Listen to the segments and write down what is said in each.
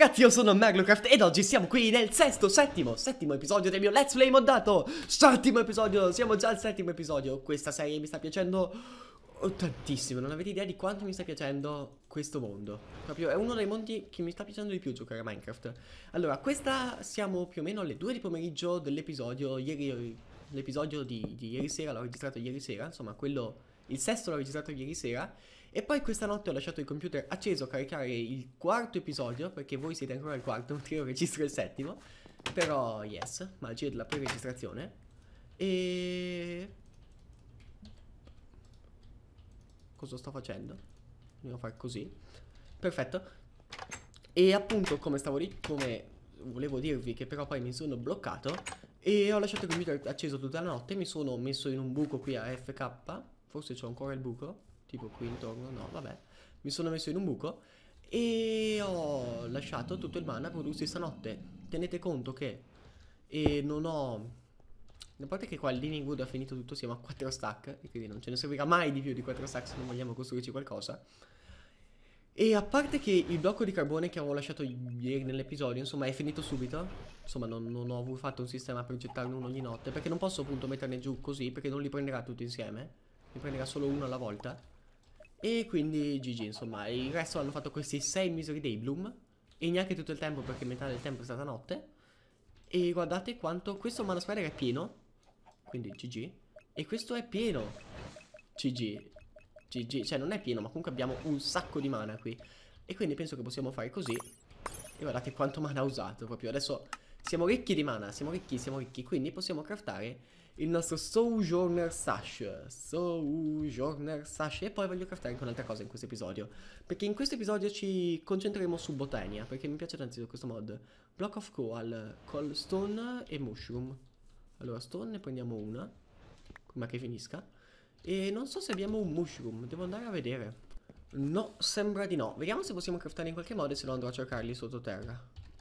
ragazzi, io sono Merlocraft ed oggi siamo qui nel settimo episodio del mio Let's Play moddato. Settimo episodio, siamo già al settimo episodio. Questa serie mi sta piacendo tantissimo, non avete idea di quanto mi sta piacendo questo mondo. Proprio è uno dei mondi che mi sta piacendo di più giocare a Minecraft. Allora, questa siamo più o meno alle 2 di pomeriggio dell'episodio. L'episodio di ieri sera l'ho registrato ieri sera, insomma quello, il sesto l'ho registrato ieri sera. E poi questa notte ho lasciato il computer acceso a caricare il quarto episodio, perché voi siete ancora al quarto, mentre io registro il settimo. Però yes, magia della pre-registrazione. E... cosa sto facendo? Devo fare così. Perfetto. E appunto come volevo dirvi, che però poi mi sono bloccato e ho lasciato il computer acceso tutta la notte. Mi sono messo in un buco qui a FK. Forse c'ho ancora il buco, tipo qui intorno, no vabbè. Mi sono messo in un buco e ho lasciato tutto il mana prodursi stanotte. Tenete conto che non ho... a parte che qua il Living Wood ha finito tutto, siamo a 4 stack, e quindi non ce ne servirà mai di più di 4 stack se non vogliamo costruirci qualcosa. E a parte che il blocco di carbone che avevo lasciato ieri nell'episodio, insomma, è finito subito. Insomma, non ho fatto un sistema per gettarne uno ogni notte, perché non posso appunto metterne giù così, perché non li prenderà tutti insieme. Ne prenderà solo uno alla volta. E quindi GG, insomma. E il resto hanno fatto questi 6 miseri dei bloom. E neanche tutto il tempo, perché metà del tempo è stata notte. E guardate quanto... questo mana spider è pieno. Quindi GG. E questo è pieno. GG. GG. Cioè non è pieno, ma comunque abbiamo un sacco di mana qui. E quindi penso che possiamo fare così. E guardate quanto mana ha usato proprio. Adesso siamo ricchi di mana. Siamo ricchi. Quindi possiamo craftare il nostro Sojourner Sash. Sojourner Sash. E poi voglio craftare anche un'altra cosa in questo episodio, perché in questo episodio ci concentreremo su Botania, perché mi piace tantissimo questo mod. Block of Coal, Cobblestone e Mushroom. Allora stone ne prendiamo una, prima che finisca. E non so se abbiamo un mushroom, devo andare a vedere. No, sembra di no. Vediamo se possiamo craftare in qualche modo, se no andrò a cercarli sottoterra.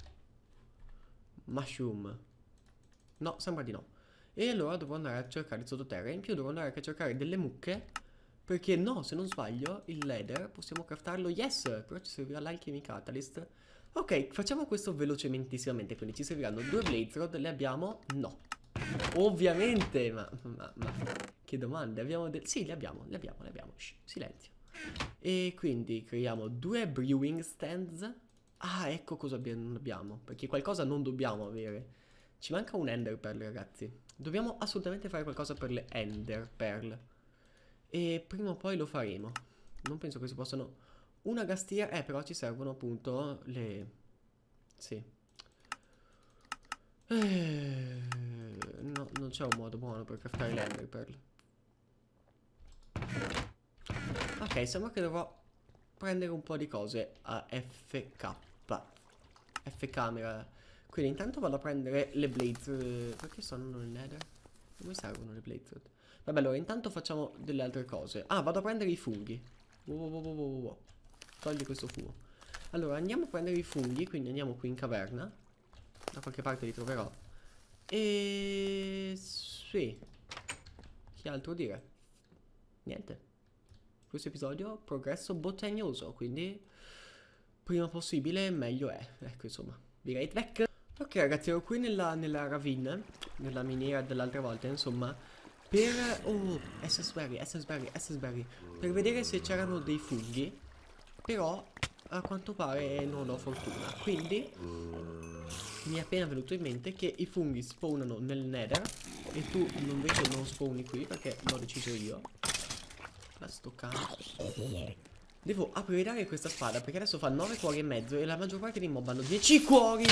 Mushroom. No, sembra di no. E allora dovrò andare a cercarli sottoterra. In più dovrò andare anche a cercare delle mucche, perché no, se non sbaglio, il leather possiamo craftarlo. Yes, però ci servirà l'alchemy catalyst. Ok, facciamo questo velocementissimamente. Quindi ci serviranno 2 blaze rod, le abbiamo? No. Ovviamente, ma che domande, abbiamo sì, le abbiamo. Shh, silenzio. E quindi creiamo 2 brewing stands. Ah, ecco cosa non abbiamo, perché qualcosa non dobbiamo avere. Ci manca un ender pearl, ragazzi. Dobbiamo assolutamente fare qualcosa per le ender pearl. E prima o poi lo faremo. Non penso che si possano... una gastiera, però ci servono appunto le... sì. No, non c'è un modo buono per craftare l'ender pearl. Ok, sembra che dovrò prendere un po' di cose a FK. F-camera. Quindi intanto vado a prendere le blades. Perché sono nel nether? Come servono le blades? Vabbè, allora intanto facciamo delle altre cose. Ah, vado a prendere i funghi. Togli questo fumo. Allora andiamo a prendere i funghi. Quindi andiamo qui in caverna. Da qualche parte li troverò. E... sì. Che altro dire? Niente. Questo episodio progresso botagnoso, quindi prima possibile meglio è. Ecco, insomma, direi back. Ok ragazzi, ero qui nella ravine, nella miniera dell'altra volta, insomma, per... oh, SS berry, per vedere se c'erano dei funghi. Però a quanto pare non ho fortuna, quindi mi è appena venuto in mente che i funghi spawnano nel nether e tu invece non spawni qui, perché l'ho deciso io. Sto cazzo. Devo upgradare questa spada, perché adesso fa 9 cuori e mezzo e la maggior parte dei mob hanno 10 cuori.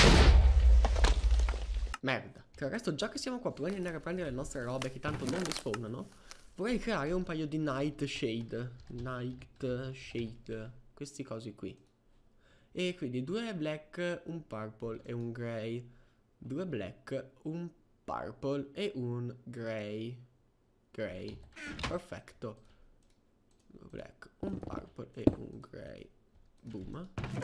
Merda. Tra il resto, già che siamo qua, prima di andare a prendere le nostre robe che tanto non rispawnano, vorrei creare un paio di night shade. Questi cosi qui. E quindi 2 black, un purple e un grey. 2 black, un purple e un grey. Perfetto. 2 black, un purple e un grey. Boom.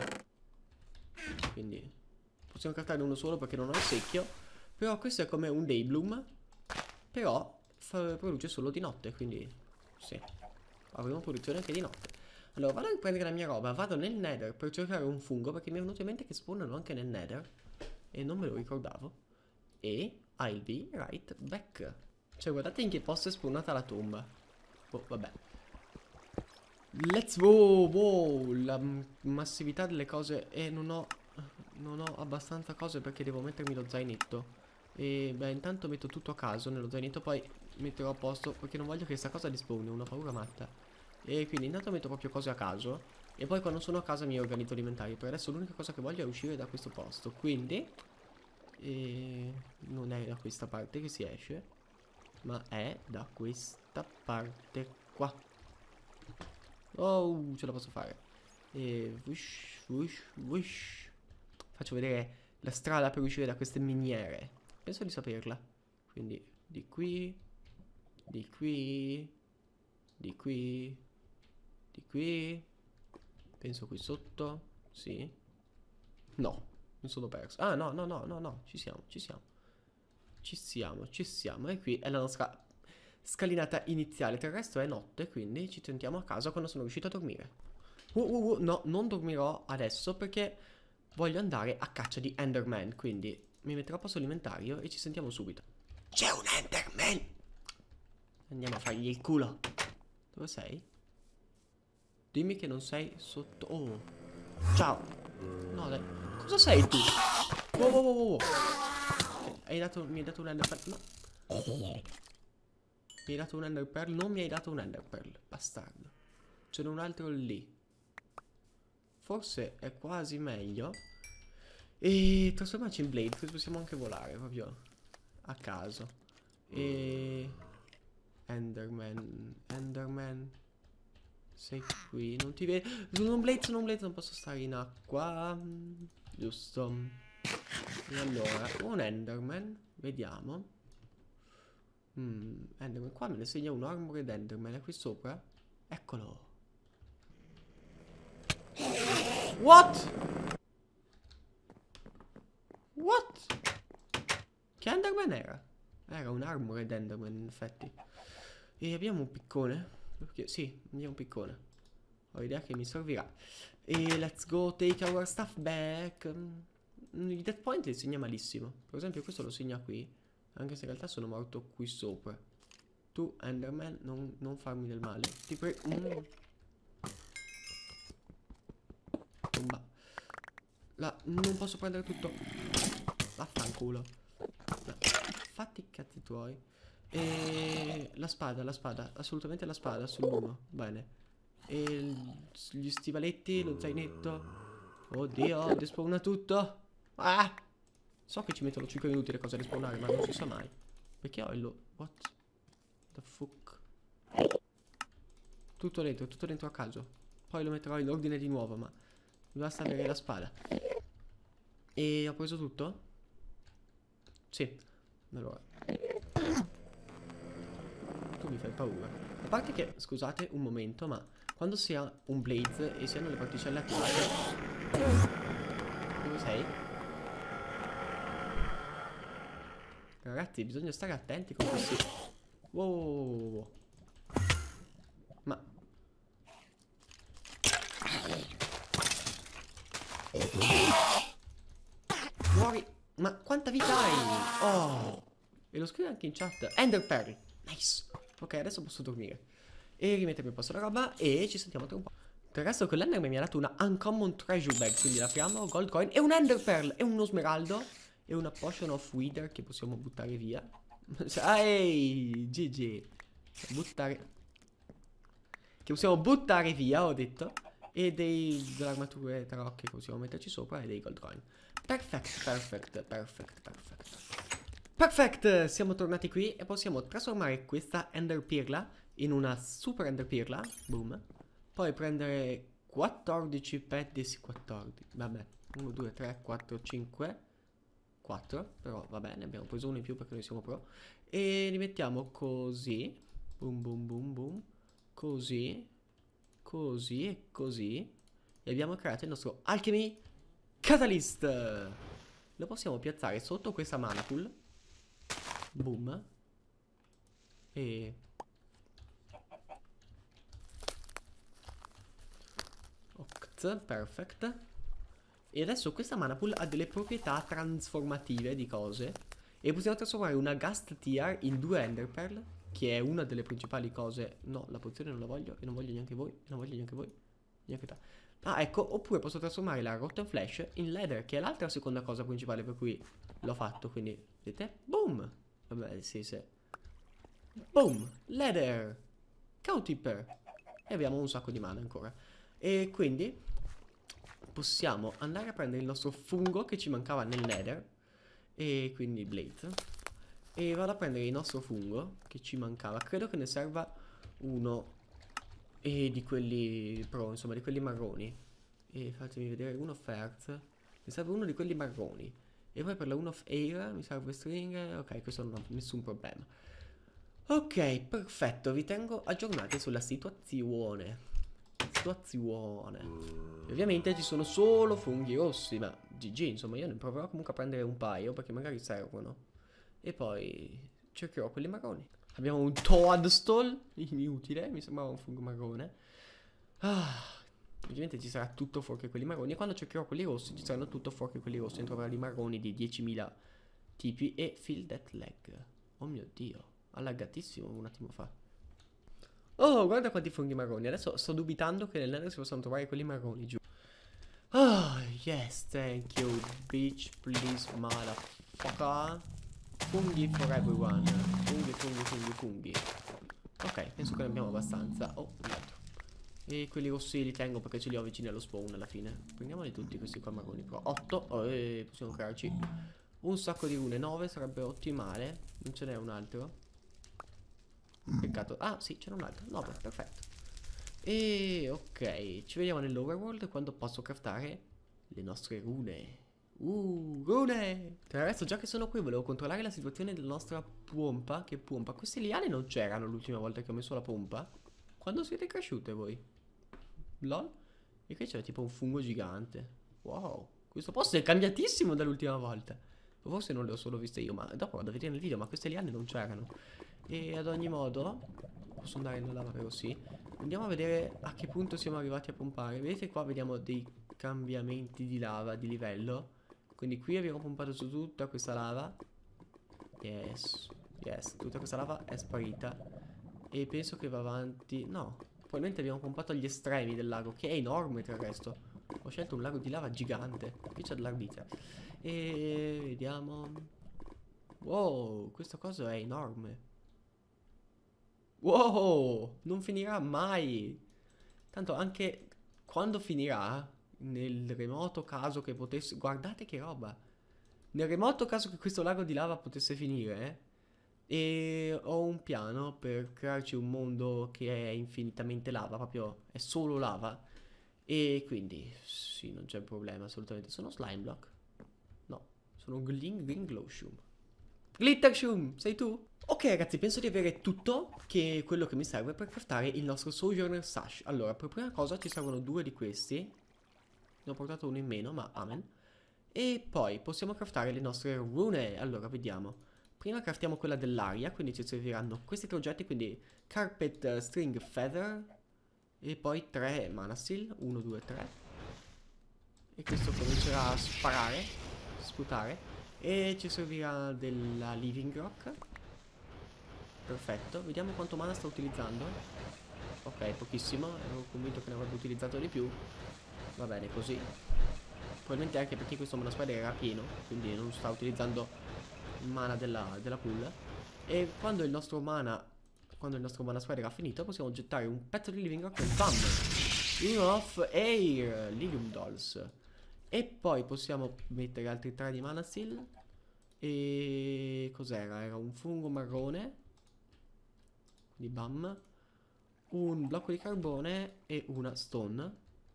Quindi possiamo craftare uno solo perché non ho il secchio. Però questo è come un day bloom. Però produce solo di notte, quindi sì, avremo produzione anche di notte. Allora, vado a riprendere la mia roba, vado nel Nether per cercare un fungo, perché mi è venuto in mente che spawnano anche nel Nether e non me lo ricordavo. E I'll be right back. Cioè, guardate in che posto è spawnata la tomba. Oh, vabbè. Let's go. Wow, la massività delle cose. E non ho abbastanza cose perché devo mettermi lo zainetto. E beh, intanto metto tutto a caso nello zainetto, poi metterò a posto perché non voglio che questa cosa rispawni, ho una paura matta. E quindi intanto metto proprio cose a caso. E poi quando sono a casa mi organizzo l'inventario. Per adesso l'unica cosa che voglio è uscire da questo posto. Quindi non è da questa parte che si esce, ma è da questa parte qua. Oh, ce la posso fare. E whoosh, whoosh, whoosh. Faccio vedere la strada per uscire da queste miniere. Penso di saperla. Quindi di qui, di qui, di qui, di qui. Penso qui sotto. Sì. No, mi sono perso. Ah, no, no, no, no, no. Ci siamo, ci siamo. Ci siamo, ci siamo. E qui è la nostra scalinata iniziale. Del resto è notte, quindi ci sentiamo a casa quando sono riuscito a dormire. No, non dormirò adesso perché voglio andare a caccia di Enderman. Quindi mi metterò a posto l'inventario e ci sentiamo subito. C'è un Enderman! Andiamo a fargli il culo. Dove sei? Dimmi che non sei sotto... Oh. Ciao. No, dai. Cosa sei tu? Wow, wow, wow, wow. Mi hai dato un Ender Pearl? No. Mi hai dato un Ender Pearl? Non mi hai dato un Ender Pearl, bastardo. Ce n'è un altro lì. Forse è quasi meglio. E trasformarci in Blade, così possiamo anche volare proprio a caso. E... Enderman. Sei qui, non ti vedo. Sono un Blade, non posso stare in acqua. Giusto. E allora, un Enderman. Vediamo. Enderman, qua me ne segna un Armored Enderman. È qui sopra? Eccolo. What? What? Che Enderman era? Era un Armored Enderman, in effetti. E abbiamo un piccone? Perché, sì, abbiamo un piccone. Ho idea che mi servirà. E let's go take our stuff back. Il death point li segna malissimo. Per esempio questo lo segna qui. Anche se in realtà sono morto qui sopra. Tu, Enderman, non farmi del male. Ti prego. Bomba. Non posso prendere tutto. Vaffanculo. No. Fatti i cazzi tuoi. E la spada, assolutamente la spada sull'uno. Bene. E gli stivaletti, lo zainetto. Oddio, despawna tutto. Ah! So che ci mettono 5 minuti le cose a respawnare, ma non si sa mai. Perché ho il... What the fuck? Tutto dentro a caso. Poi lo metterò in ordine di nuovo, ma mi basta avere la spada. E ho preso tutto? Sì. Allora. Tu mi fai paura. A parte che, scusate un momento, ma quando si ha un blaze e si hanno le particelle attivate... Dove sei? Ragazzi, bisogna stare attenti con questi... Wow. Ma... Muori! Ma quanta vita hai? Oh! E lo scrive anche in chat. Ender Pearl. Nice. Ok, adesso posso dormire. E rimettermi a posto la roba e ci sentiamo tra un po'. Del resto quell'Enderman mi ha dato una Uncommon Treasure Bag, quindi l'apriamo, Gold Coin e un Ender Pearl e uno smeraldo e una Potion of Wither che possiamo buttare via. Ehi, GG. Buttare... Che possiamo buttare via, ho detto. E delle armature tarocche che possiamo metterci sopra e dei Gold Coin. Perfect, siamo tornati qui e possiamo trasformare questa Ender Pirla in una Super Ender Pirla. Boom. Poi prendere 14 pedis, 14, vabbè, 1, 2, 3, 4, 5, 4, però va bene, abbiamo preso uno in più perché noi siamo pro. E li mettiamo così, boom boom boom boom, così, così e così. E abbiamo creato il nostro Alchemy Catalyst. Lo possiamo piazzare sotto questa mana pool. Boom. E... Earth, perfect. E adesso questa mana pool ha delle proprietà trasformative di cose. E possiamo trasformare una Ghast Tear in 2 Ender Pearl, che è una delle principali cose. No, la pozione non la voglio, e non voglio neanche voi, e non voglio neanche voi. Neanche te. Ah, ecco, oppure posso trasformare la Rotten Flesh in Leather, che è l'altra seconda cosa principale per cui l'ho fatto, quindi, vedete? Boom! Vabbè, sì, sì. Boom! Leather! Cowtipper! E abbiamo un sacco di mana ancora. E quindi possiamo andare a prendere il nostro fungo che ci mancava nel Nether. E quindi Blade. E vado a prendere il nostro fungo che ci mancava. Credo che ne serva uno di quelli pro, insomma, di quelli marroni. E fatemi vedere, uno of Earth. Mi serve uno di quelli marroni. E poi per la uno of Air mi serve string. Ok, questo non ha nessun problema. Ok, perfetto, vi tengo aggiornati sulla situazione. E ovviamente ci sono solo funghi rossi, ma GG, insomma, io ne proverò comunque a prendere un paio perché magari servono. E poi cercherò quelli marroni. Abbiamo un Toadstool, inutile, mi sembrava un fungo marrone. Ovviamente ci sarà tutto fuori quelli marroni. E quando cercherò quelli rossi ci saranno tutto fuori quelli rossi. Ne troverò di marroni di 10.000 tipi. E Feel That Lag. Oh mio Dio, allaggatissimo un attimo fa. Oh, guarda quanti funghi marroni. Adesso sto dubitando che nel Nether si possano trovare quelli marroni giù. Oh, yes, thank you, bitch, please, motherfucker. Funghi for everyone. Funghi. Ok, penso che ne abbiamo abbastanza. Oh, un altro. E quelli rossi li tengo perché ce li ho vicini allo spawn alla fine. Prendiamoli tutti questi qua marroni però. 8, possiamo crearci un sacco di rune. 9 sarebbe ottimale. Non ce n'è un altro. Peccato. Ah, sì, c'era un altro. 9, perfetto. E ok, ci vediamo nell'overworld quando posso craftare le nostre rune. Rune! Tra l'altro, già che sono qui, volevo controllare la situazione della nostra pompa. Che pompa? Queste liane non c'erano l'ultima volta che ho messo la pompa. Quando siete cresciute voi? Lol. E qui c'è tipo un fungo gigante. Wow, questo posto è cambiatissimo dall'ultima volta. O forse non le ho solo viste io, ma dopo vado a vedere nel video, ma queste liane non c'erano. E ad ogni modo posso andare nella lava, però sì. Andiamo a vedere a che punto siamo arrivati a pompare. Vedete qua, vediamo dei cambiamenti di lava, di livello. Quindi qui abbiamo pompato su tutta questa lava. Yes, tutta questa lava è sparita. E penso che va avanti. No, probabilmente abbiamo pompato agli estremi del lago, che è enorme tra il resto. Ho scelto un lago di lava gigante. Qui c'è dell'arbitra. E vediamo. Wow, questa cosa è enorme. Wow, non finirà mai. Tanto anche quando finirà, nel remoto caso che potesse... Guardate che roba. Nel remoto caso che questo lago di lava potesse finire, e ho un piano per crearci un mondo che è infinitamente lava, proprio è solo lava. E quindi, sì, non c'è problema assolutamente. Sono slime block? No, sono green glow shroom. Glitter shroom, sei tu? Ok ragazzi, penso di avere tutto quello che mi serve per craftare il nostro Sojourner Sash. Allora, per prima cosa ci servono 2 di questi. Ne ho portato uno in meno, ma amen. E poi possiamo craftare le nostre rune. Allora, vediamo. Prima craftiamo quella dell'aria, quindi ci serviranno questi 3 oggetti, quindi Carpet, String, Feather. E poi 3 Mana Steel, 1, 2, 3. E questo comincerà a sparare, sputare. E ci servirà della Living Rock. Perfetto, vediamo quanto mana sta utilizzando. Ok, pochissimo, ero convinto che ne avrebbe utilizzato di più. Va bene così. Probabilmente anche perché questo mana spider era pieno, quindi non sta utilizzando il mana della pool. E quando il nostro mana spider ha finito, possiamo gettare un pezzo di Living Rock e bam! Uno of Air, Ligium Dolls. E poi possiamo mettere altri 3 di mana steel. E cos'era? Era un fungo marrone. Quindi bam. Un blocco di carbone e una stone.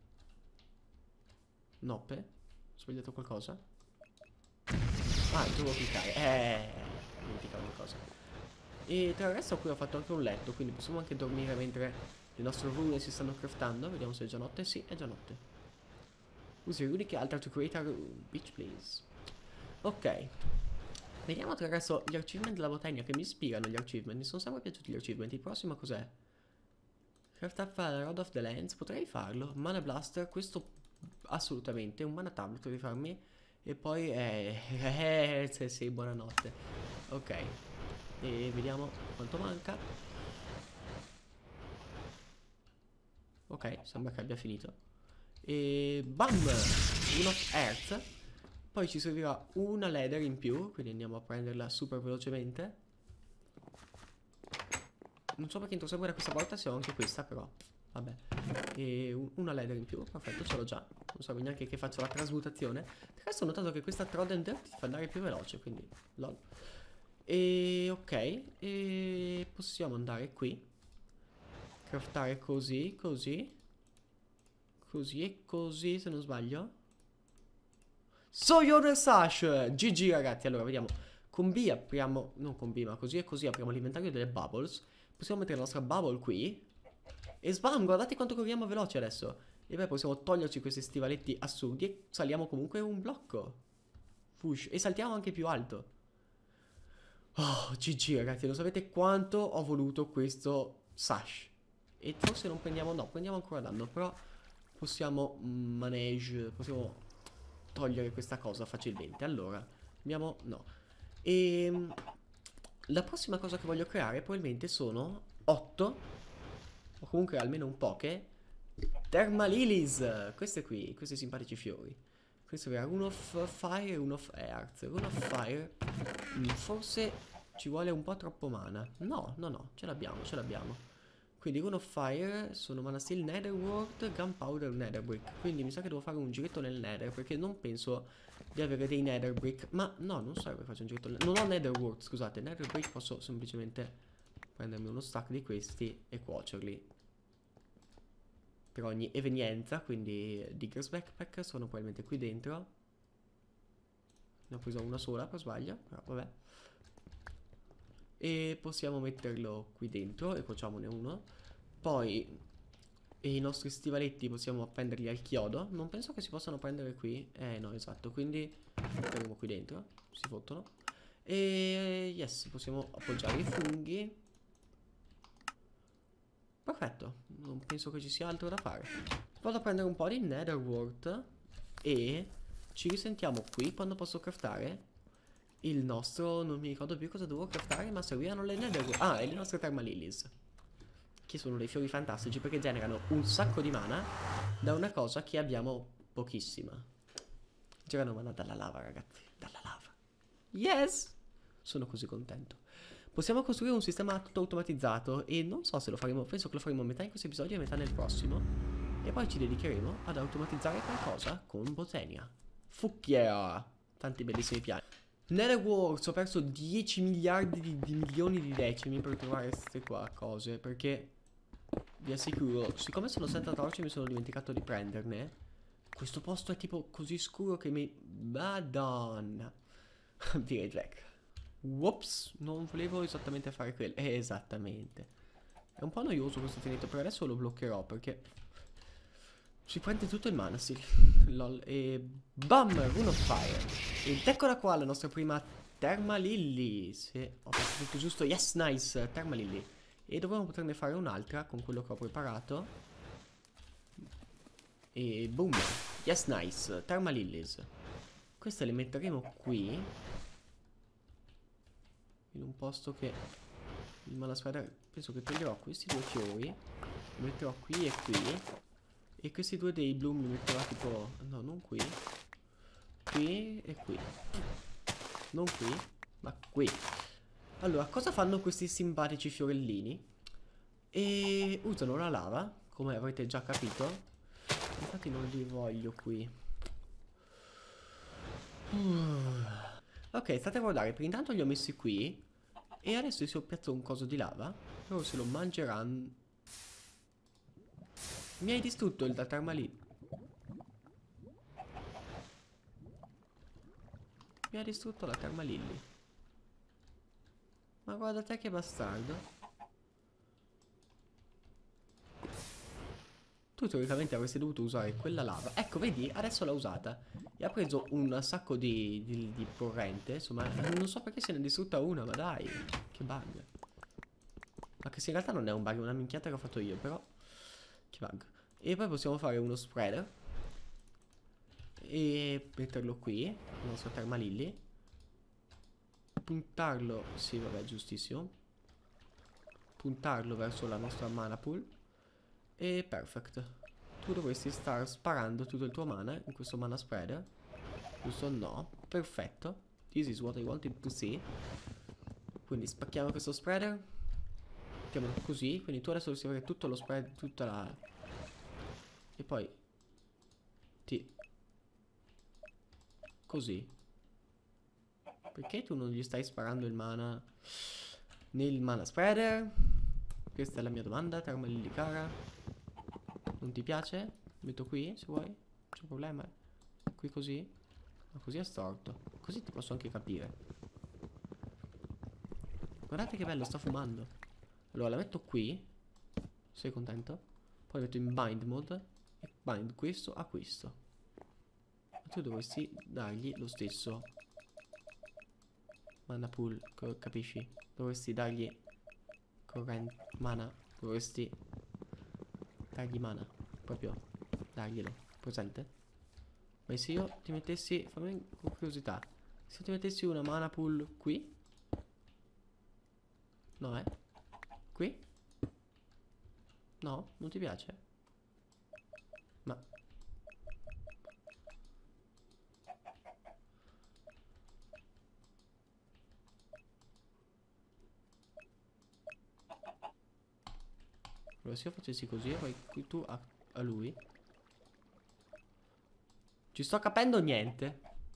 Nope. Ho sbagliato qualcosa. Ah, devo cliccare. Dimenticavo una cosa. E tra il resto qui ho fatto anche un letto, quindi possiamo anche dormire mentre le nostre rune si stanno craftando. Vediamo se è già notte. Sì, è già notte. Usi rune che alter to create a room. Bitch please. Ok. Vediamo tra il resto gli achievement della botagna che mi ispirano gli achievement. Mi sono sempre piaciuti gli achievement. Il prossimo cos'è? Craftare Rod of the Lands, potrei farlo. Mana Blaster, questo assolutamente. Un Mana Tablet devi farmi. E poi sì, buonanotte. Ok. E vediamo quanto manca. Ok, sembra che abbia finito. E bam! Uno Earth. Poi ci servirà una Leather in più, quindi andiamo a prenderla super velocemente. Non so perché entro sempre questa volta, se ho anche questa però. Vabbè. E una Leather in più, perfetto, ce l'ho già. Non serve neanche che faccia la trasmutazione. Tra l'altro ho notato che questa Trodden Dirt ti fa andare più veloce, quindi lol. E ok, e possiamo andare qui. Craftare così, così. Così e così, se non sbaglio. Sojourner Sash! GG ragazzi, allora vediamo. Con B apriamo, non con B ma così e così apriamo l'inventario delle bubbles. Possiamo mettere la nostra bubble qui. E sbam, guardate quanto corriamo veloci adesso. E poi possiamo toglierci questi stivaletti assurdi e saliamo comunque un blocco. Fush. E saltiamo anche più alto. Oh, GG ragazzi, lo sapete quanto ho voluto questo Sash. E forse non prendiamo, no, prendiamo ancora danno, però possiamo manage, possiamo togliere questa cosa facilmente. Allora, abbiamo, no. E la prossima cosa che voglio creare probabilmente sono 8, o comunque almeno un poche, Thermalilies. Queste qui, questi simpatici fiori. Questo era uno of fire e uno of earth. Uno of fire, forse ci vuole un po' troppo mana. No, no, no, ce l'abbiamo, ce l'abbiamo. Quindi Rune of Fire sono Mana Steel, Netherwort, Gunpowder, Netherbrick. Quindi mi sa che devo fare un giretto nel Nether, perché non penso di avere dei Netherbrick. Ma no, non serve che faccia un giretto nel... Non ho Netherwort, scusate. Netherbrick posso semplicemente prendermi uno stack di questi e cuocerli per ogni evenienza. Quindi Digger's Backpack sono probabilmente qui dentro. Ne ho preso una sola per sbaglio, però vabbè. E possiamo metterlo qui dentro e facciamone uno. Poi i nostri stivaletti possiamo appenderli al chiodo. Non penso che si possano prendere qui. No, esatto, quindi metteremo qui dentro. Si fottono. E yes, possiamo appoggiare i funghi. Perfetto, non penso che ci sia altro da fare. Vado a prendere un po' di Netherwort e ci risentiamo qui quando posso craftare il nostro, non mi ricordo più cosa dovevo craftare, ma servivano le Netherwort. Ah, e le nostre Thermalilies, che sono dei fiori fantastici perché generano un sacco di mana da una cosa che abbiamo pochissima. Generano mana dalla lava, ragazzi, dalla lava. Yes! Sono così contento. Possiamo costruire un sistema tutto automatizzato e non so se lo faremo, penso che lo faremo a metà in questo episodio e a metà nel prossimo. E poi ci dedicheremo ad automatizzare qualcosa con Botania. Fuck yeah! Tanti bellissimi piani. Netherworks, ho perso 10 miliardi di milioni di decimi per trovare queste qua cose, perché vi assicuro, siccome sono senza torce mi sono dimenticato di prenderne. Questo posto è tipo così scuro che mi... Madonna. Direi Jack. Whoops, non volevo esattamente fare quello. Esattamente. È un po' noioso questo finito, però adesso lo bloccherò perché si prende tutto il mana, sì. Lol. E bam, Rune of Fire. Ed eccola qua la nostra prima Thermalily. Se ho fatto tutto giusto. Yes, nice, Thermalily. E dovremmo poterne fare un'altra con quello che ho preparato. E boom. Yes, nice, Thermalilies. Queste le metteremo qui, in un posto che il mana spreader. Penso che toglierò questi due fiori, li metterò qui e qui. E questi due dei bloom li metterò tipo... No, non qui. Qui e qui. Non qui, ma qui. Allora, cosa fanno questi simpatici fiorellini? E usano la lava, come avrete già capito. Infatti non li voglio qui. Ok, state a guardare, per intanto li ho messi qui. E adesso si ho piazzato un coso di lava. Loro se lo mangeranno. Mi hai distrutto il Thermalily. Mi ha distrutto la Thermalily. Ma guarda te che bastardo. Tu teoricamente avresti dovuto usare quella lava. Ecco, vedi, adesso l'ha usata. E ha preso un sacco di corrente. Insomma, non so perché se ne è distrutta una, ma dai. Che bug. Ma che se in realtà non è un bug, è una minchiata che ho fatto io, però lag. E poi possiamo fare uno spreader e metterlo qui, il nostro Thermalilli. Puntarlo, sì vabbè, giustissimo. Puntarlo verso la nostra mana pool. E perfect. Tu dovresti star sparando tutto il tuo mana in questo mana spreader. Giusto? No. Perfetto. This is what I wanted to see. Quindi spacchiamo questo spreader. Mettiamolo così. Quindi tu adesso dovresti avere tutto lo spread, tutta la... E poi... Così. Perché tu non gli stai sparando il mana nel mana spreader? Questa è la mia domanda, Thermalilli cara. Non ti piace? Metto qui, se vuoi. C'è un problema? Qui così? Ma così è storto. Così ti posso anche capire. Guardate che bello, sta fumando. Allora la metto qui. Sei contento? Poi metto in bind mode e bind questo a questo. Ma tu dovresti dargli lo stesso mana pool, capisci? Dovresti dargli mana. Dovresti dargli mana. Proprio darglielo. Presente? Ma se io ti mettessi, fammi con curiosità, se ti mettessi una mana pool qui? No, qui? No? Non ti piace? Ma... Allora se io facessi così e poi qui tu a lui. Ci sto capendo niente.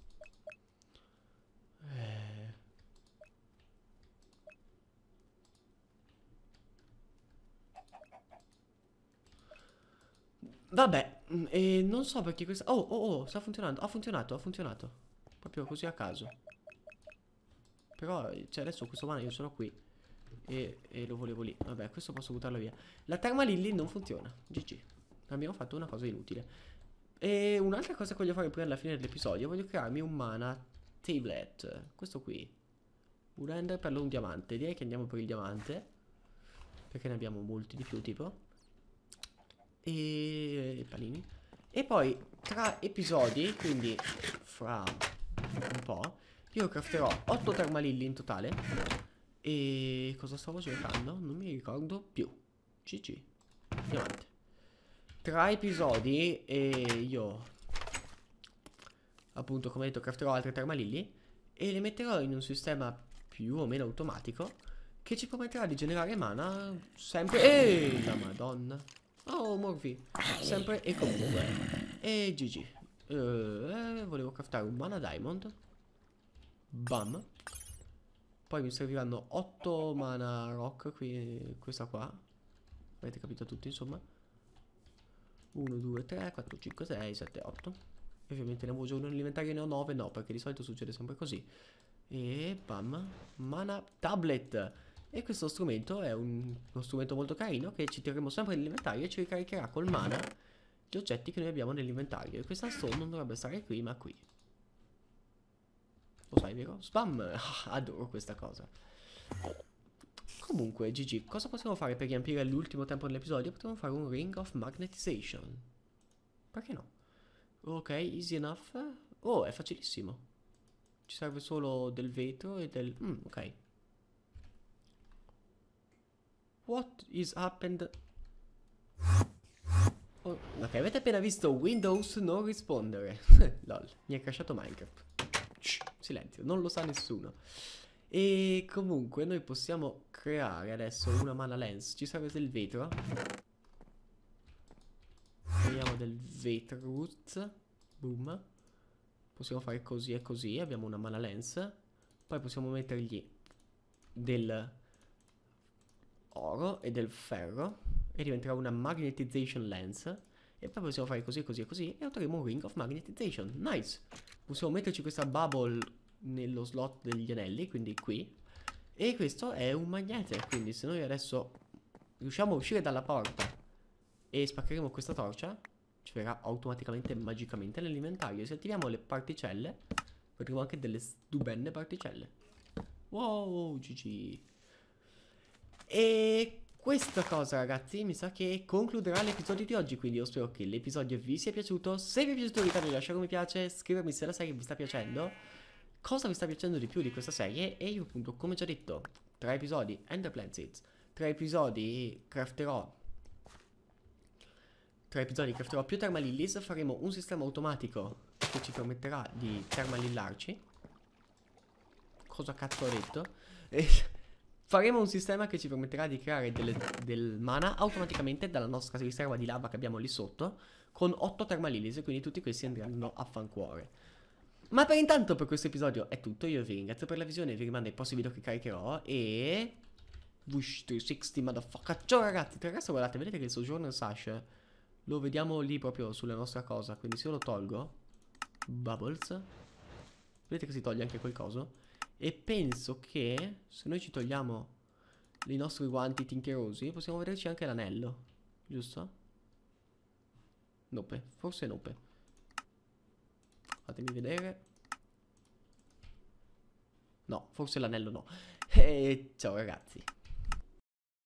Vabbè, e non so perché questa... Oh, sta funzionando. Ha funzionato. Proprio così a caso. Però, cioè adesso questo mana io sono qui. E lo volevo lì. Vabbè, questo posso buttarlo via. La Thermalilli non funziona. GG. Abbiamo fatto una cosa inutile. E un'altra cosa che voglio fare prima alla fine dell'episodio. Voglio crearmi un mana tablet. Questo qui. Un render per un diamante. Direi che andiamo per il diamante. Perché ne abbiamo molti di più tipo. E palini. E poi tra episodi, quindi fra un po', io crafterò 8 Thermalilli in totale. E cosa stavo cercando? Non mi ricordo più. GG. Andiamo avanti. Tra episodi io appunto, come detto, crafterò altre Thermalilli e le metterò in un sistema più o meno automatico che ci permetterà di generare mana sempre. La madonna. Oh, Morphy. Sempre e comunque. E GG. Volevo craftare un mana diamond. Bam. Poi mi serviranno 8 mana rock. Qui, questa qua. Avete capito tutti, insomma. 1, 2, 3, 4, 5, 6, 7, 8. E ovviamente ne avevo già uno nell'inventario, ne ho 9. No, perché di solito succede sempre così. E bam. Mana tablet. E questo strumento è uno strumento molto carino che ci terremo sempre nell'inventario e ci ricaricherà col mana gli oggetti che noi abbiamo nell'inventario. E questa stone non dovrebbe stare qui, ma qui. Lo sai, vero? Spam! Adoro questa cosa. Comunque, GG, cosa possiamo fare per riempire l'ultimo tempo dell'episodio? Potremmo fare un Ring of Magnetization. Perché no? Ok, easy enough. Oh, è facilissimo. Ci serve solo del vetro e del... ok. What is happened? Oh, ok, avete appena visto Windows non rispondere. Lol, mi è crashato Minecraft. Shh, silenzio, non lo sa nessuno. E comunque noi possiamo creare adesso una mana lens. Ci serve del vetro. Creiamo del vetro root. Boom. Possiamo fare così e così. Abbiamo una mana lens. Poi possiamo mettergli del oro e del ferro e diventerà una magnetization lens. E poi possiamo fare così, così e così e otterremo un ring of magnetization. Nice. Possiamo metterci questa bubble nello slot degli anelli, quindi qui. E questo è un magnete. Quindi se noi adesso riusciamo a uscire dalla porta e spaccheremo questa torcia, ci verrà automaticamente, magicamente nell'inventario. E se attiviamo le particelle vedremo anche delle stupende particelle. Wow, GG. E questa cosa, ragazzi, mi sa che concluderà l'episodio di oggi. Quindi io spero che l'episodio vi sia piaciuto. Se vi è piaciuto, ricordo di lasciare un mi piace, scrivermi se la serie vi sta piacendo, cosa vi sta piacendo di più di questa serie. E io appunto, come già detto, 3 episodi Ender Plant Seeds, 3 episodi crafterò più Thermalilies. Faremo un sistema automatico che ci permetterà di termalillarci. Cosa cazzo ho detto? Faremo un sistema che ci permetterà di creare del mana automaticamente dalla nostra riserva di lava che abbiamo lì sotto, con 8 Thermalilies, quindi tutti questi andranno a fancuore. Ma per intanto per questo episodio è tutto. Io vi ringrazio per la visione, vi rimando ai prossimi video che caricherò e... Wish 360 motherfucker. Ciao ragazzi, per il resto guardate, vedete che il Sojourner Sash lo vediamo lì proprio sulla nostra cosa. Quindi se io lo tolgo, Bubbles, vedete che si toglie anche quel coso. E penso che se noi ci togliamo i nostri guanti tincherosi possiamo vederci anche l'anello, giusto? Nope, forse nope. Fatemi vedere. No, forse l'anello no. E ciao ragazzi.